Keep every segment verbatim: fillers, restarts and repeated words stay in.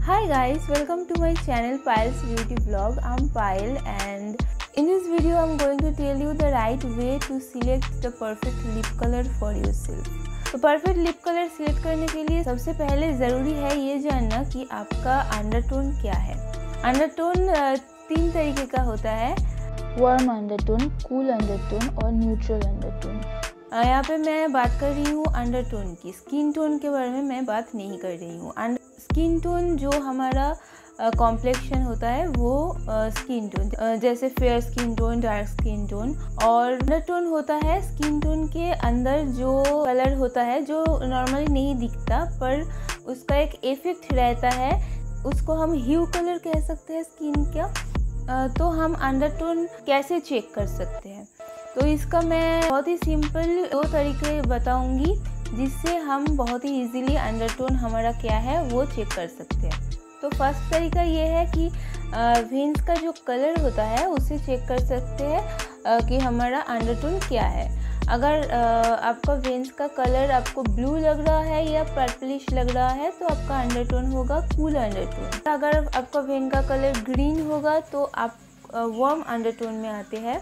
Hi guys, welcome to my channel Payal's Beauty Vlog. I'm Payal and in this video I'm going to tell you the right way to select the perfect lip color for yourself. तो perfect lip colour select करने के लिए सबसे पहले ज़रूरी है ये जानना कि आपका अंडरटोन क्या है। अंडरटोन तीन तरीके का होता है, वार्म अंडरटोन, कूल अंडरटोन और न्यूट्रल अंडरटोन। यहाँ पे मैं बात कर रही हूँ अंडरटोन की, स्किन टोन के बारे में मैं बात नहीं कर रही हूँ। स्किन टोन जो हमारा कॉम्प्लेक्शन uh, होता है वो स्किन uh, टोन uh, जैसे fair skin tone, dark skin tone, और अंडरटोन होता है स्किन टोन के अंदर जो कलर होता है जो नॉर्मली नहीं दिखता पर उसका एक इफेक्ट रहता है, उसको हम ह्यू कलर कह सकते हैं स्किन का। uh, तो हम अंडरटोन कैसे चेक कर सकते हैं, तो इसका मैं बहुत ही सिंपल दो तरीके बताऊंगी जिससे हम बहुत ही इजीली अंडरटोन हमारा क्या है वो चेक कर सकते हैं। तो फर्स्ट तरीका ये है कि वेन्स का जो कलर होता है उसे चेक कर सकते हैं कि हमारा अंडरटोन क्या है। अगर आ, आपका वेन्स का कलर आपको ब्लू लग रहा है या पर्पलिश लग रहा है तो आपका अंडरटोन होगा कूल अंडरटोन। अगर आपका वेन का कलर ग्रीन होगा तो आप वार्म अंडरटोन में आते हैं।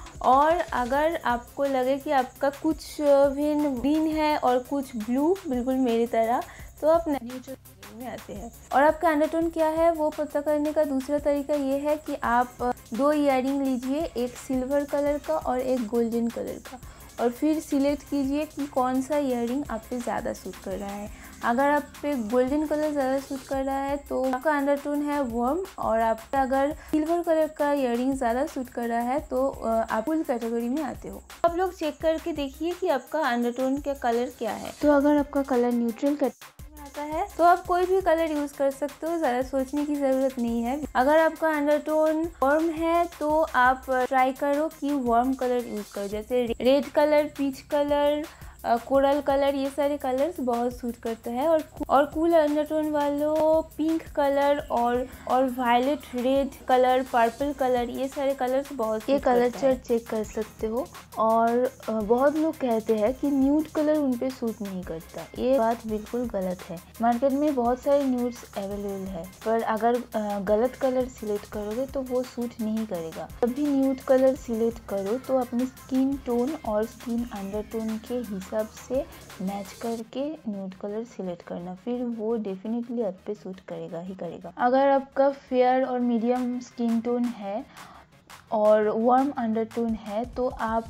और अगर आपको लगे कि आपका कुछ वेन ग्रीन है और कुछ ब्लू, बिल्कुल मेरी तरह, तो आप न्यूट्रल में आते हैं। और आपका अंडरटोन क्या है वो पता करने का दूसरा तरीका ये है कि आप दो इयररिंग लीजिए, एक सिल्वर कलर का और एक गोल्डन कलर का, और फिर सिलेक्ट कीजिए कि कौन सा इयररिंग आप पे ज़्यादा सूट कर रहा है। अगर आप पे गोल्डन कलर ज़्यादा सूट कर रहा है तो आपका अंडरटोन है वार्म, और आप पे अगर सिल्वर कलर का इयररिंग ज़्यादा सूट कर रहा है तो आप फुल कैटेगरी में आते हो। आप लोग चेक करके देखिए कि आपका अंडरटोन का कलर क्या है। तो अगर आपका कलर न्यूट्रल कैटेगरी है तो आप कोई भी कलर यूज कर सकते हो, ज़्यादा सोचने की ज़रूरत नहीं है। अगर आपका अंडरटोन वार्म है तो आप ट्राई करो कि वार्म कलर यूज करो, जैसे red colour, peach colour, coral colour, ये सारे कलर्स बहुत सूट करते हैं। और और कूल अंडरटोन वालों पिंक कलर और और violet, red colour, purple colour, ये सारे कलर्स बहुत ये कलर चार्ट चेक कर सकते हो। और बहुत लोग कहते हैं कि न्यूड कलर उन पे सूट नहीं करता, ये बात बिल्कुल गलत है। मार्केट में बहुत सारे न्यूड्स अवेलेबल है पर अगर गलत कलर सिलेक्ट करोगे तो वो सूट नहीं करेगा। जब भी न्यूड कलर सिलेक्ट करो तो अपनी स्किन टोन और स्किन अंडरटोन के हिसाब से मैच करके न्यूड कलर सिलेक्ट करना, फिर वो डेफिनेटली आप पे सूट करेगा ही करेगा। अगर आपका फेयर और मीडियम स्किन टोन है और वार्म अंडरटोन है तो आप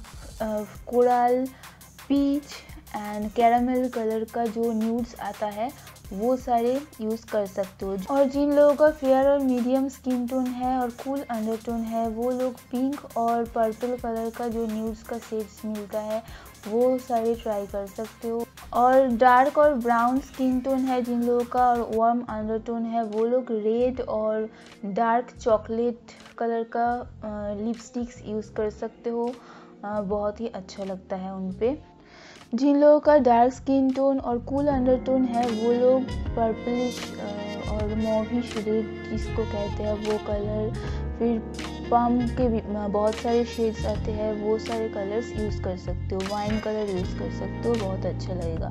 coral, peach and caramel colour का जो न्यूड्स आता है वो सारे यूज़ कर सकते हो। और जिन लोगों का फेयर और मीडियम स्किन टोन है और कूल अंडरटोन है वो लोग पिंक और पर्पल कलर का जो न्यूड्स का शेड्स मिलता है वो सारे ट्राई कर सकते हो। और डार्क और ब्राउन स्किन टोन है जिन लोगों का और वार्म अंडरटोन है वो लोग रेड और डार्क चॉकलेट कलर का लिपस्टिक्स यूज़ कर सकते हो, आ, बहुत ही अच्छा लगता है उन पे। जिन लोगों का डार्क स्किन टोन और कूल अंडरटोन है वो लोग पर्पलिश और मोविश रेड जिसको कहते हैं वो कलर, फिर पम के भी बहुत सारे शेड्स आते हैं, वो सारे कलर्स यूज़ कर सकते हो। वाइन कलर यूज़ कर सकते हो, बहुत अच्छा लगेगा।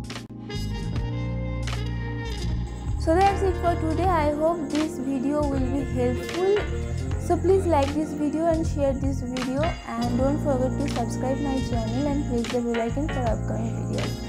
So that's it for today. I hope this video will be helpful. So please like this video and share this video, and don't forget to subscribe my channel and press the bell icon for upcoming videos.